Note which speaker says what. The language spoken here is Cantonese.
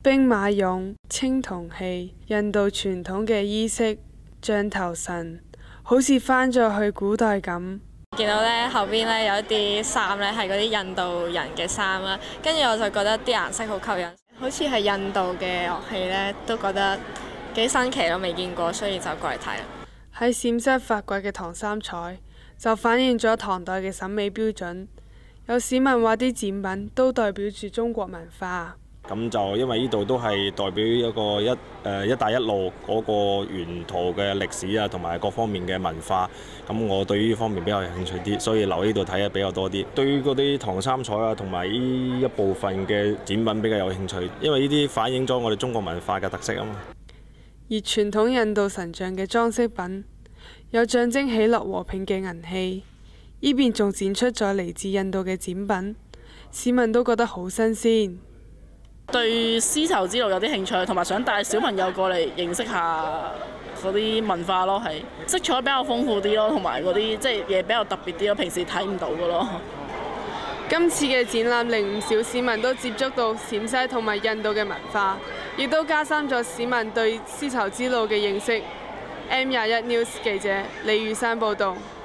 Speaker 1: 兵馬俑、青銅器、印度傳統嘅衣飾、象頭神，好似返咗去古代咁。
Speaker 2: 見到咧後邊咧有一啲衫咧係嗰啲印度人嘅衫啦，跟住我就覺得啲顏色好吸引，好似係印度嘅樂器咧，都覺得幾新奇咯，未見過，所以就過嚟睇啦。
Speaker 1: 喺陝西發掘嘅唐三彩就反映咗唐代嘅審美標準，有市民話啲展品都代表住中國文化。
Speaker 3: 咁就因為呢度都係代表一個一帶一路嗰個沿途嘅歷史啊，同埋各方面嘅文化。咁我對於呢方面比較有興趣啲，所以留喺呢度睇得比較多啲。對於嗰啲唐三彩啊，同埋呢一部分嘅展品比較有興趣，因為呢啲反映咗我哋中國文化嘅特色啊嘛。
Speaker 1: 而傳統印度神像嘅裝飾品，有象徵喜樂和平嘅銀器，呢邊仲展出咗嚟自印度嘅展品，市民都覺得好新鮮。
Speaker 4: 對絲綢之路有啲興趣，同埋想帶小朋友過嚟認識下嗰啲文化咯，係色彩比較豐富啲咯，同埋嗰啲即係嘢比較特別啲咯，平時睇唔到嘅咯。
Speaker 1: 今次嘅展覽令唔少市民都接觸到陝西同埋印度嘅文化，亦都加深咗市民對絲綢之路嘅認識。M21 News 記者李宇珊報導。